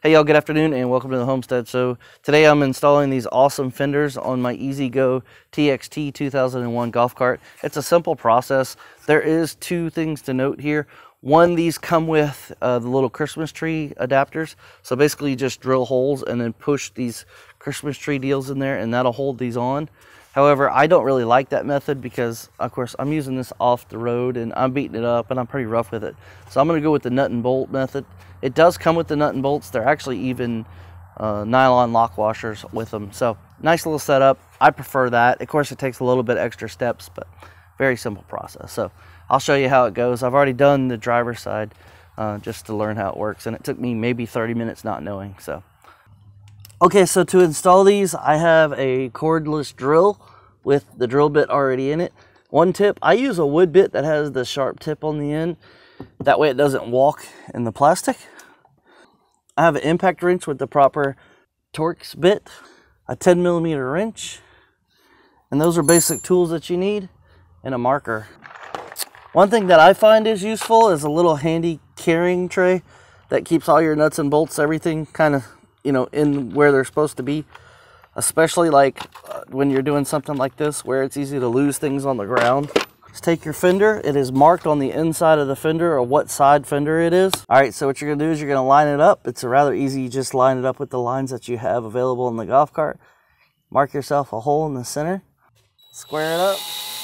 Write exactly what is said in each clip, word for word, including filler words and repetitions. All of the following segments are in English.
Hey y'all, good afternoon and welcome to the homestead. So today I'm installing these awesome fenders on my EZGO T X T two thousand one golf cart. It's a simple process. There is two things to note here. One, these come with uh, the little Christmas tree adapters. So basically you just drill holes and then push these Christmas tree deals in there and that'll hold these on. However, I don't really like that method because, of course, I'm using this off the road and I'm beating it up and I'm pretty rough with it. So I'm going to go with the nut and bolt method. It does come with the nut and bolts. They're actually even uh, nylon lock washers with them. So nice little setup. I prefer that. Of course, it takes a little bit extra steps, but very simple process. So I'll show you how it goes. I've already done the driver's side uh, just to learn how it works. And it took me maybe thirty minutes not knowing. So. Okay, so to install these, I have a cordless drill with the drill bit already in it. One tip, I use a wood bit that has the sharp tip on the end. That way it doesn't walk in the plastic. I have an impact wrench with the proper Torx bit, a ten millimeter wrench, and those are basic tools that you need, and a marker. One thing that I find is useful is a little handy carrying tray that keeps all your nuts and bolts, everything kind of, you know, in where they're supposed to be, especially like uh, when you're doing something like this where it's easy to lose things on the ground. Just take your fender. It is marked on the inside of the fender or what side fender it is. All right, so what you're gonna do is you're gonna line it up. It's a rather easy, you just line it up with the lines that you have available in the golf cart. Mark yourself a hole in the center, square it up.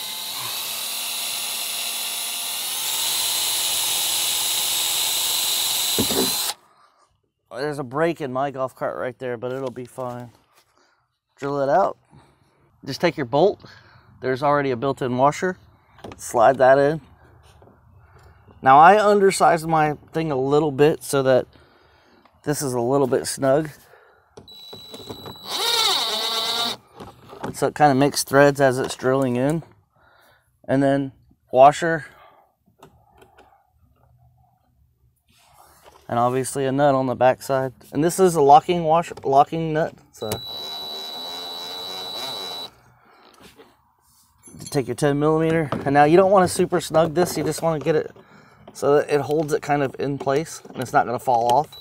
There's a break in my golf cart right there, but it'll be fine. Drill it out. Just take your bolt. There's already a built-in washer. Slide that in. Now I undersized my thing a little bit so that this is a little bit snug. So it kind of makes threads as it's drilling in. And then washer. And obviously a nut on the back side. And this is a locking washer, locking nut. So take your ten millimeter, and now you don't want to super snug this. You just want to get it so that it holds it kind of in place and it's not going to fall off.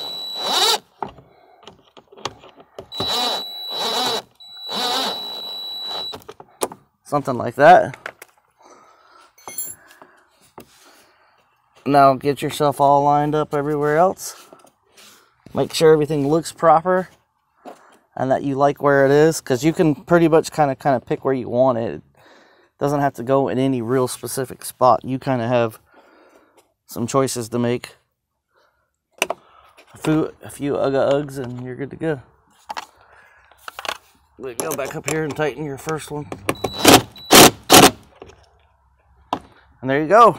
Something like that. Now get yourself all lined up everywhere else. Make sure everything looks proper and that you like where it is, because you can pretty much kind of kind of pick where you want it. It doesn't have to go in any real specific spot. You kind of have some choices to make. A few, a few ugga Uggs and you're good to go. We'll go back up here and tighten your first one. And there you go.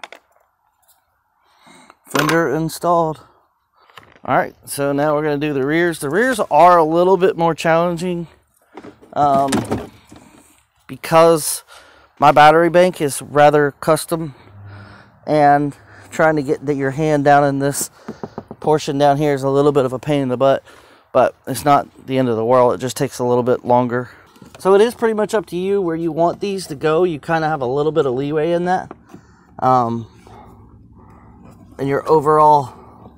Fender installed. Alright, so now we're going to do the rears. The rears are a little bit more challenging um, because my battery bank is rather custom, and trying to get your hand down in this portion down here is a little bit of a pain in the butt, but it's not the end of the world. It just takes a little bit longer. So it is pretty much up to you where you want these to go. You kind of have a little bit of leeway in that. Um, and your overall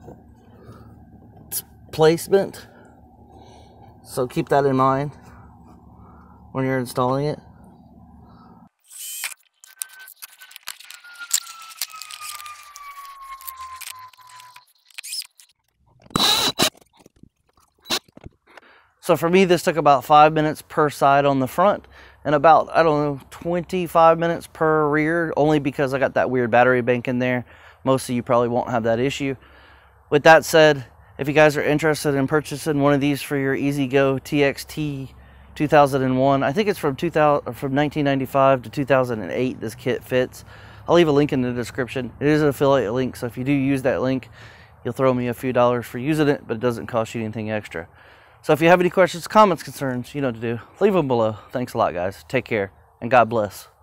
placement. So keep that in mind when you're installing it. So for me, this took about five minutes per side on the front and about, I don't know, twenty-five minutes per rear, only because I got that weird battery bank in there. Most of you probably won't have that issue. With that said, if you guys are interested in purchasing one of these for your EZGO T X T two thousand one, I think it's from two thousand, from nineteen ninety-five to two thousand eight, this kit fits. I'll leave a link in the description. It is an affiliate link, so if you do use that link, you'll throw me a few dollars for using it, but it doesn't cost you anything extra. So if you have any questions, comments, concerns, you know what to do. Leave them below. Thanks a lot, guys. Take care, and God bless.